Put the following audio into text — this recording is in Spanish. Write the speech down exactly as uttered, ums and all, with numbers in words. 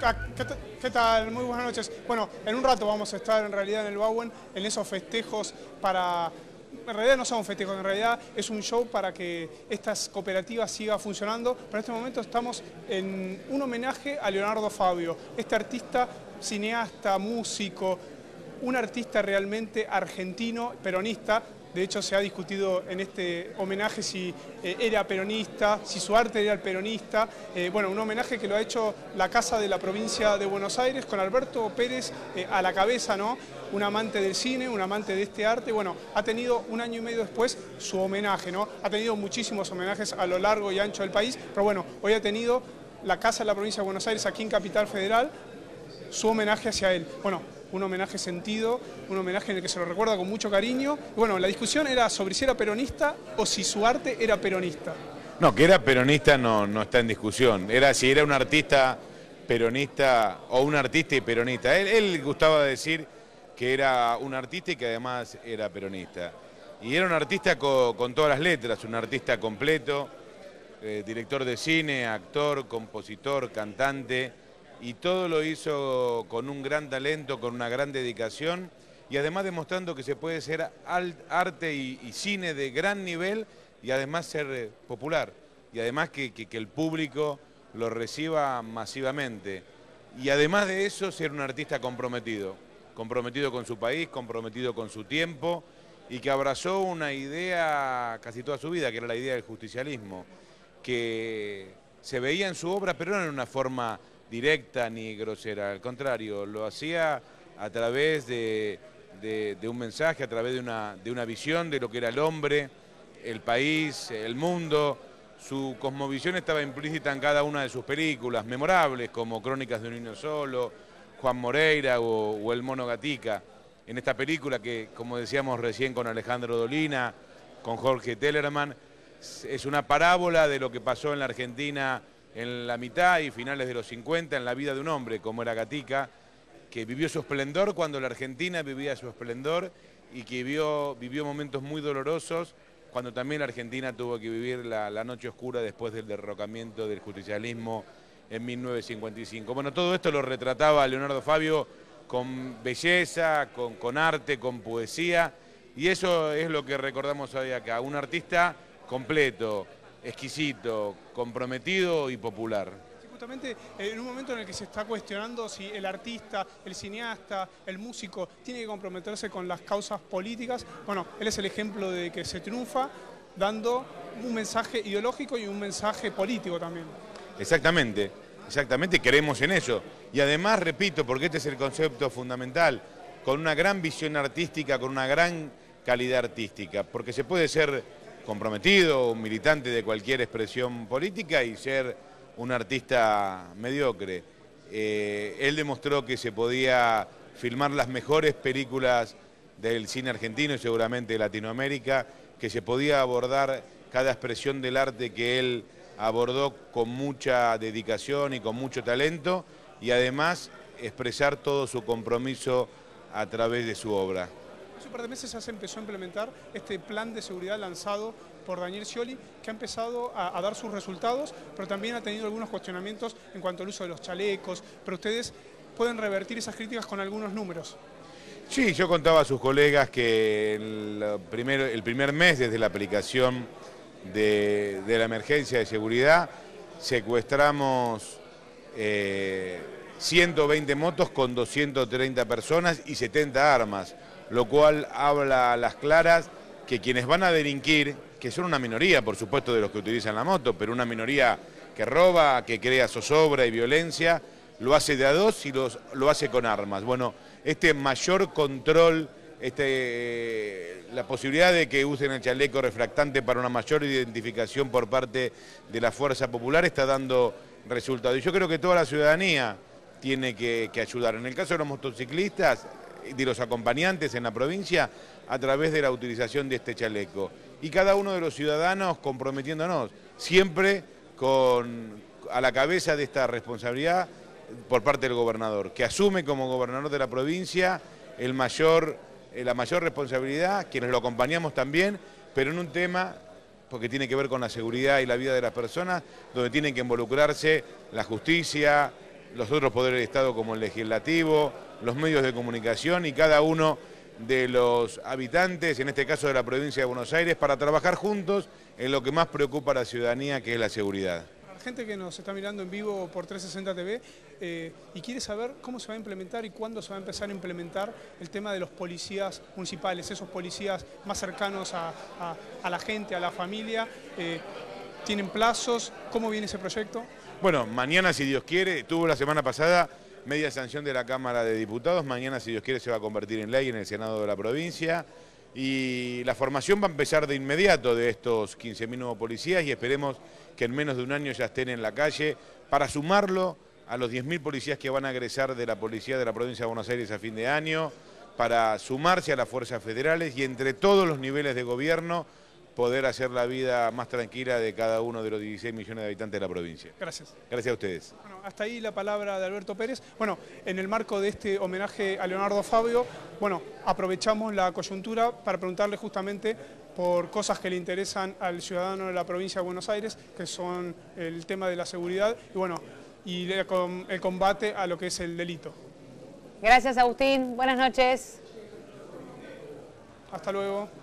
¿Qué, ¿Qué tal? Muy buenas noches. Bueno, en un rato vamos a estar en realidad en el Bauen, en esos festejos para... En realidad no son festejos, en realidad es un show para que estas cooperativas sigan funcionando, pero en este momento estamos en un homenaje a Leonardo Fabio, este artista, cineasta, músico, un artista realmente argentino, peronista. De hecho, se ha discutido en este homenaje si eh, era peronista, si su arte era el peronista. Eh, bueno, un homenaje que lo ha hecho la Casa de la Provincia de Buenos Aires, con Alberto Pérez eh, a la cabeza, ¿no? Un amante del cine, un amante de este arte. Bueno, ha tenido un año y medio después su homenaje, ¿no? Ha tenido muchísimos homenajes a lo largo y ancho del país, pero bueno, hoy ha tenido la Casa de la Provincia de Buenos Aires, aquí en Capital Federal, su homenaje hacia él. Bueno, un homenaje sentido, un homenaje en el que se lo recuerda con mucho cariño. Y bueno, la discusión era sobre si era peronista o si su arte era peronista. No, que era peronista no, no está en discusión. Era si era un artista peronista o un artista y peronista. Él, él gustaba decir que era un artista y que además era peronista. Y era un artista con, con todas las letras, un artista completo, eh, director de cine, actor, compositor, cantante. Y todo lo hizo con un gran talento, con una gran dedicación y además demostrando que se puede ser arte y, y cine de gran nivel y además ser eh, popular y además que, que, que el público lo reciba masivamente. Y además de eso ser un artista comprometido, comprometido con su país, comprometido con su tiempo y que abrazó una idea casi toda su vida, que era la idea del justicialismo, que se veía en su obra pero no en una forma directa ni grosera, al contrario, lo hacía a través de, de, de un mensaje, a través de una, de una visión de lo que era el hombre, el país, el mundo. Su cosmovisión estaba implícita en cada una de sus películas, memorables como Crónicas de un niño solo, Juan Moreira o, o El mono Gatica. En esta película que, como decíamos recién con Alejandro Dolina, con Jorge Tellerman, es una parábola de lo que pasó en la Argentina en la mitad y finales de los cincuenta, en la vida de un hombre como era Gatica, que vivió su esplendor cuando la Argentina vivía su esplendor y que vivió, vivió momentos muy dolorosos cuando también la Argentina tuvo que vivir la, la noche oscura después del derrocamiento del justicialismo en mil novecientos cincuenta y cinco. Bueno, todo esto lo retrataba Leonardo Fabio con belleza, con, con arte, con poesía, y eso es lo que recordamos hoy acá, un artista completo, exquisito, comprometido y popular. Sí, justamente en un momento en el que se está cuestionando si el artista, el cineasta, el músico tiene que comprometerse con las causas políticas, bueno, él es el ejemplo de que se triunfa dando un mensaje ideológico y un mensaje político también. Exactamente, exactamente, creemos en eso. Y además, repito, porque este es el concepto fundamental, con una gran visión artística, con una gran calidad artística, porque se puede ser comprometido, un militante de cualquier expresión política y ser un artista mediocre. Eh, él demostró que se podía filmar las mejores películas del cine argentino y seguramente de Latinoamérica, que se podía abordar cada expresión del arte que él abordó con mucha dedicación y con mucho talento y además expresar todo su compromiso a través de su obra. Hace un par de meses ya se empezó a implementar este plan de seguridad lanzado por Daniel Scioli, que ha empezado a, a dar sus resultados, pero también ha tenido algunos cuestionamientos en cuanto al uso de los chalecos, pero ustedes pueden revertir esas críticas con algunos números. Sí, yo contaba a sus colegas que el primer, el primer mes desde la aplicación de, de la emergencia de seguridad secuestramos eh, ciento veinte motos con doscientas treinta personas y setenta armas, lo cual habla a las claras que quienes van a delinquir, que son una minoría por supuesto de los que utilizan la moto, pero una minoría que roba, que crea zozobra y violencia, lo hace de a dos y los, lo hace con armas. Bueno, este mayor control, este, la posibilidad de que usen el chaleco refractante para una mayor identificación por parte de la fuerza popular está dando resultados. Y yo creo que toda la ciudadanía tiene que, que ayudar. En el caso de los motociclistas, de los acompañantes en la provincia, a través de la utilización de este chaleco. Y cada uno de los ciudadanos comprometiéndonos, siempre con, a la cabeza de esta responsabilidad por parte del gobernador, que asume como gobernador de la provincia el mayor, la mayor responsabilidad, quienes lo acompañamos también, pero en un tema, porque tiene que ver con la seguridad y la vida de las personas, donde tienen que involucrarse la justicia, los otros poderes del Estado como el legislativo, los medios de comunicación y cada uno de los habitantes, en este caso de la provincia de Buenos Aires, para trabajar juntos en lo que más preocupa a la ciudadanía, que es la seguridad. Para la gente que nos está mirando en vivo por trescientos sesenta T V eh, y quiere saber cómo se va a implementar y cuándo se va a empezar a implementar el tema de los policías municipales, esos policías más cercanos a, a, a la gente, a la familia, eh, ¿tienen plazos? ¿Cómo viene ese proyecto? Bueno, mañana, si Dios quiere, tuvo la semana pasada media sanción de la Cámara de Diputados, mañana, si Dios quiere, se va a convertir en ley en el Senado de la provincia y la formación va a empezar de inmediato de estos quince mil nuevos policías y esperemos que en menos de un año ya estén en la calle para sumarlo a los diez mil policías que van a egresar de la policía de la provincia de Buenos Aires a fin de año, para sumarse a las fuerzas federales y entre todos los niveles de gobierno poder hacer la vida más tranquila de cada uno de los dieciséis millones de habitantes de la provincia. Gracias. Gracias a ustedes. Bueno, hasta ahí la palabra de Alberto Pérez. Bueno, en el marco de este homenaje a Leonardo Fabio, bueno, aprovechamos la coyuntura para preguntarle justamente por cosas que le interesan al ciudadano de la provincia de Buenos Aires, que son el tema de la seguridad y bueno, y el combate a lo que es el delito. Gracias, Agustín. Buenas noches. Hasta luego.